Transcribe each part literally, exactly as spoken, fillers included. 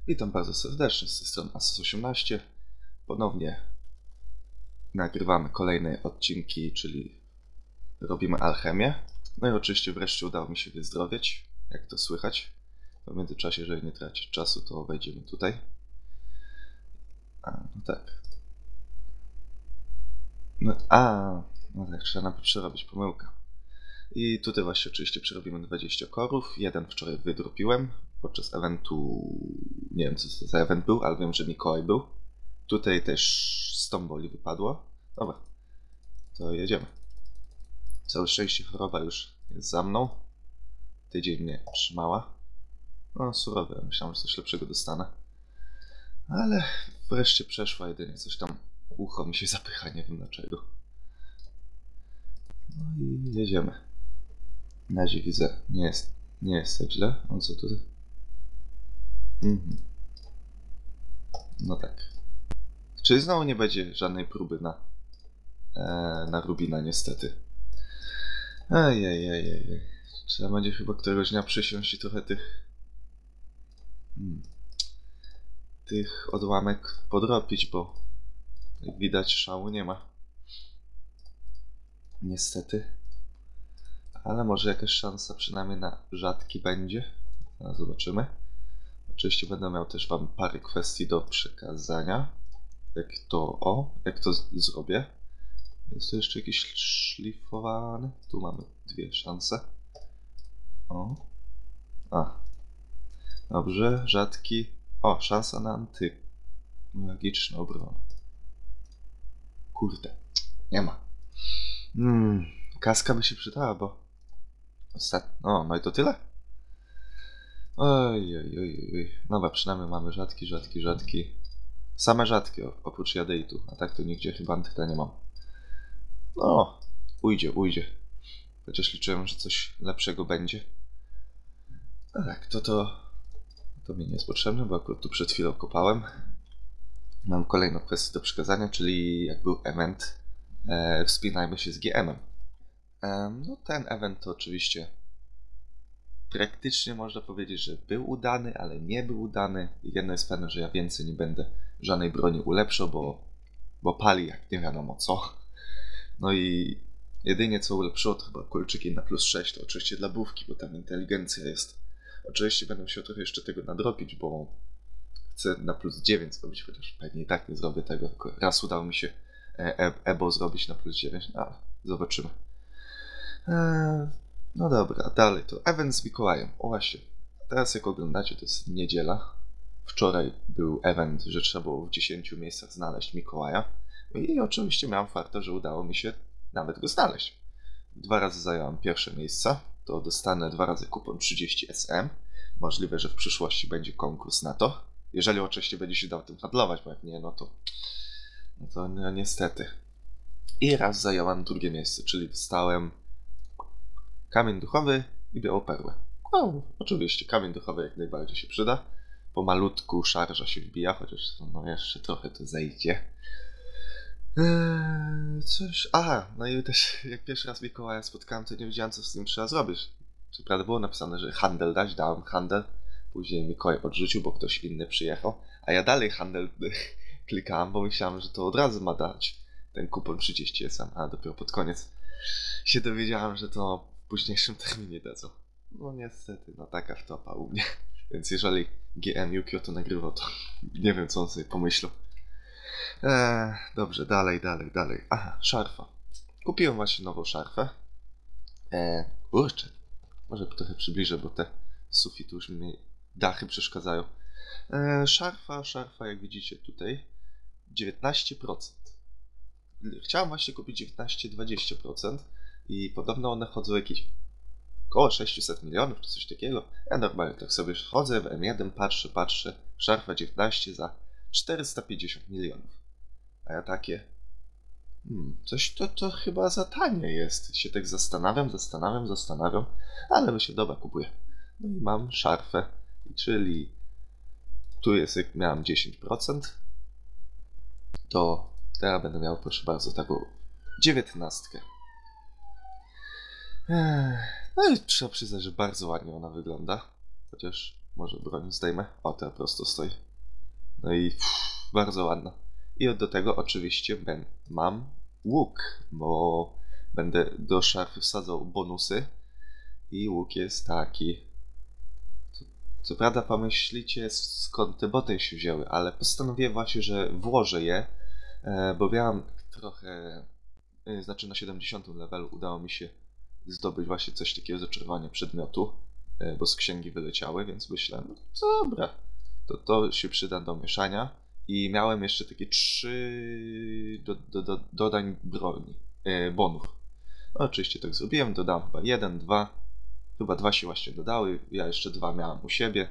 Witam bardzo serdecznie, z tej strony Asus osiemnaście. Ponownie nagrywamy kolejne odcinki, czyli robimy alchemię. No i oczywiście wreszcie udało mi się wyzdrowieć, jak to słychać. W międzyczasie, jeżeli nie tracić czasu, to wejdziemy tutaj. A, no tak. No, a, no tak, trzeba najpierw przerobić, pomyłka. I tutaj właśnie oczywiście przerobimy dwadzieścia korów. Jeden wczoraj wydropiłem podczas eventu, nie wiem co to za event był, ale wiem, że Mikołaj był. Tutaj też Stomboli wypadło. Dobra, to jedziemy. Całe szczęście choroba już jest za mną. Tydzień mnie trzymała. No surowe, myślałem, że coś lepszego dostanę. Ale wreszcie przeszła, jedynie coś tam ucho mi się zapycha, nie wiem dlaczego. No i jedziemy. Na razie widzę, nie jest, nie jest tak źle. O co tutaj? Mhm. No tak. Czyli znowu nie będzie żadnej próby na, e, na Rubina niestety. Ejejejej. Trzeba będzie chyba któregoś dnia przysiąść i trochę tych hmm, tych odłamek podrobić, bo jak widać szału nie ma. Niestety. Ale może jakaś szansa przynajmniej na rzadki będzie. Zaraz zobaczymy. Oczywiście będę miał też wam parę kwestii do przekazania. Jak to, o, jak to z zrobię. Jest to jeszcze jakiś szlifowany. Tu mamy dwie szanse. O. A. Dobrze, rzadki. O, szansa na antymagiczną obronę. Kurde, nie ma. Hmm, kaska by się przydała, bo ostatnio. O, no i to tyle? Oj, oj, oj, oj. Dobra, przynajmniej mamy rzadki, rzadki, rzadki. Same rzadkie, oprócz jadeitu. A tak to nigdzie chyba antyta nie mam. No, ujdzie, ujdzie. Chociaż liczyłem, że coś lepszego będzie. A tak, to to... To mi nie jest potrzebne, bo akurat tu przed chwilą kopałem. Mam kolejną kwestię do przekazania, czyli jak był event e, Wspinajmy się z G M-em. E, no ten event to oczywiście praktycznie można powiedzieć, że był udany, ale nie był udany. Jedno jest pewne, że ja więcej nie będę żadnej broni ulepszał, bo, bo pali jak nie wiadomo co. No i jedynie co ulepszyło to chyba kolczyki na plus sześć, to oczywiście dla bówki, bo tam inteligencja jest. Oczywiście będę musiał trochę jeszcze tego nadrobić, bo chcę na plus dziewięć zrobić, chociaż pewnie i tak nie zrobię tego, tylko raz udało mi się e Ebo zrobić na plus dziewięć, no ale zobaczymy. Eee, no dobra, dalej to event z Mikołajem. O właśnie, teraz jak oglądacie, to jest niedziela. Wczoraj był event, że trzeba było w dziesięciu miejscach znaleźć Mikołaja. I oczywiście miałem farta, że udało mi się nawet go znaleźć. Dwa razy zająłem pierwsze miejsca, to dostanę dwa razy kupon trzydzieści S M. Możliwe, że w przyszłości będzie konkurs na to. Jeżeli oczywiście będzie się dał tym handlować, bo jak nie, no to, no to no, niestety. I raz zająłem drugie miejsce, czyli dostałem kamień duchowy i białą perłę. No, oczywiście, kamień duchowy jak najbardziej się przyda. Pomalutku szarża się wbija, chociaż no jeszcze trochę to zejdzie. Eee, coś... Aha, no i też jak pierwszy raz Mikołaja spotkałem, to nie wiedziałem, co z tym trzeba zrobić. Co prawda było napisane, że handel dać, dałem handel. Później Mikołaj odrzucił, bo ktoś inny przyjechał. A ja dalej handel klikałem, bo myślałem, że to od razu ma dać ten kupon trzydzieści S M. A dopiero pod koniec się dowiedziałem, że to w późniejszym terminie dadzą. No niestety, no taka wtopa u mnie. Więc jeżeli G M Yukio to nagrywał, to nie wiem, co on sobie pomyślał. Eee, dobrze, dalej, dalej, dalej. Aha, szarfa. Kupiłem właśnie nową szarfę. Eee, kurczę. Może trochę przybliżę, bo te sufity już mi dachy przeszkadzają. Eee, szarfa, szarfa, jak widzicie tutaj, dziewiętnaście procent. Chciałem właśnie kupić dziewiętnaście dwadzieścia procent i podobno one chodzą jakieś około sześćset milionów czy coś takiego. Ja normalnie tak sobie chodzę w M jeden, patrzę, patrzę. Szarfa dziewiętnaście za czterysta pięćdziesiąt milionów. A ja takie... Hmm, coś to, to chyba za tanie jest. Się tak zastanawiam, zastanawiam, zastanawiam. Ale myślę, dobra, kupuję. No i mam szarfę. Czyli tu jest, jak miałem dziesięć procent, to teraz będę miał, proszę bardzo, taką dziewiętnastkę. No i trzeba przyznać, że bardzo ładnie ona wygląda. Chociaż Może broń zdejmę. O, ta prosto stoi. No i pff, bardzo ładna. I do tego oczywiście ben, mam łuk, bo będę do szafy wsadzał bonusy. I łuk jest taki. Co, co prawda pomyślicie, skąd te boty się wzięły, ale postanowiłem właśnie, że włożę je, e, bo miałem trochę, e, znaczy na siedemdziesiątym levelu udało mi się zdobyć właśnie coś takiego zaczarowania przedmiotu, e, bo z księgi wyleciały, więc myślałem, no dobra, to to się przyda do mieszania. I miałem jeszcze takie trzy do, do, do, dodań broni, e, bonów. No, oczywiście tak zrobiłem, dodałem chyba jeden, dwa. Chyba dwa się właśnie dodały, ja jeszcze dwa miałem u siebie.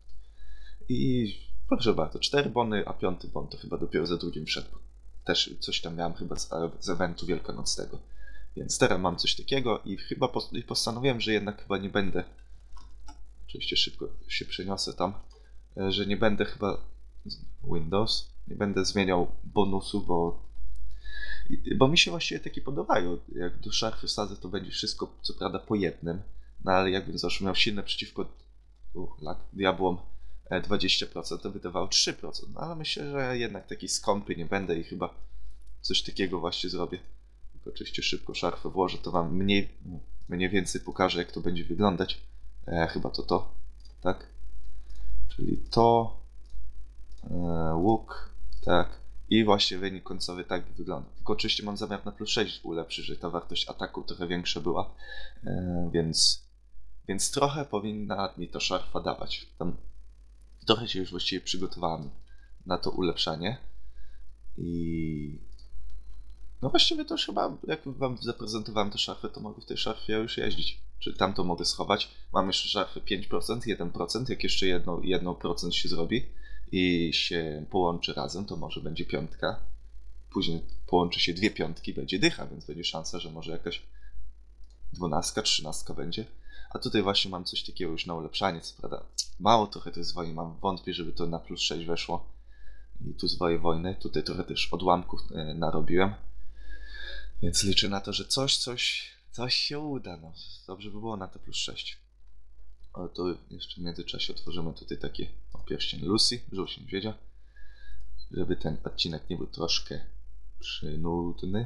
I proszę bardzo, cztery bony, a piąty bon to chyba dopiero za drugim wszedł. Też coś tam miałem chyba z, z eventu wielkanocnego. Więc teraz mam coś takiego i chyba postanowiłem, że jednak chyba nie będę, oczywiście szybko się przeniosę tam, że nie będę chyba, Windows, nie będę zmieniał bonusu, bo bo mi się właściwie takie podobają. Jak do szarfy wsadzę, to będzie wszystko co prawda po jednym, no ale jakbym zawsze miał silne przeciwko uh, diabłom dwadzieścia procent, to wydawało trzy procent. No ale myślę, że jednak taki skąpy nie będę i chyba coś takiego właśnie zrobię. Tylko oczywiście szybko szarfę włożę, to wam mniej, mniej więcej pokażę, jak to będzie wyglądać. E, chyba to to, tak? Czyli to, e, łuk, tak. I właśnie wynik końcowy tak wygląda. Tylko oczywiście mam zamiar na plus sześć ulepszyć, że ta wartość ataku trochę większa była, e, więc, więc trochę powinna mi to szarfa dawać. Tam trochę się już właściwie przygotowałem na to ulepszanie i no właściwie to już chyba, jak wam zaprezentowałem tę szarfę, to mogę w tej szarfie już jeździć. Czyli tam to mogę schować. Mam jeszcze szarfę pięć procent, jeden procent, jak jeszcze jedno, jedno procent się zrobi i się połączy razem, to może będzie piątka. Później połączy się dwie piątki, będzie dycha, więc będzie szansa, że może jakaś dwunastka, trzynastka będzie. A tutaj właśnie mam coś takiego już na ulepszanie, co prawda mało trochę tej zwoi mam, wątpię, żeby to na plus sześć weszło. I tu zwoje wojny, tutaj trochę też odłamków e, narobiłem. Więc liczę na to, że coś, coś, coś się uda, no. Dobrze by było na to plus sześć. Ale to jeszcze w międzyczasie otworzymy tutaj taki o, pierścień Lucy, żółć niedźwiedzia. Żeby ten odcinek nie był troszkę przynudny.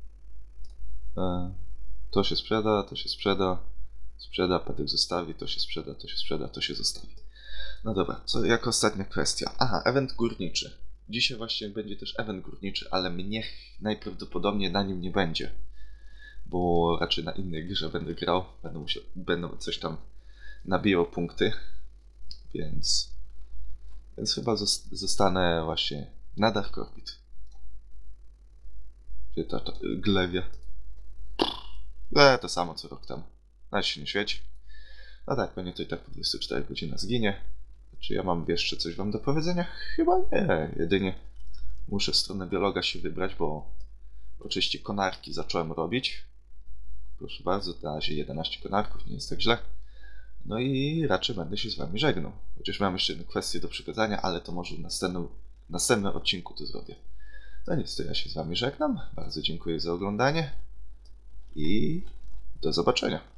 E, to się sprzeda, to się sprzeda. Sprzeda, Petek zostawi, to się sprzeda, to się sprzeda, to się zostawi. No dobra, co jako ostatnia kwestia. Aha, event górniczy. Dzisiaj właśnie będzie też event górniczy, ale mnie najprawdopodobniej na nim nie będzie. Bo raczej na innej grze będę grał, będę musiał, będę coś tam nabijał punkty. Więc, więc chyba zostanę właśnie na Dark Orbit. Gdzie ta, ta glewia? E, to samo co rok temu. Nawet się nie świeci. No tak, pewnie to i tak po dwudziestu czterech godzinach zginie. Czy ja mam jeszcze coś wam do powiedzenia? Chyba nie. Jedynie muszę w stronę biologa się wybrać, bo oczywiście konarki zacząłem robić. Proszę bardzo, na razie jedenaście konarków, nie jest tak źle. No i raczej będę się z wami żegnał. Chociaż mam jeszcze jedną kwestię do przekazania, ale to może w następnym, następnym odcinku to zrobię. No nic, to ja się z wami żegnam. Bardzo dziękuję za oglądanie i do zobaczenia.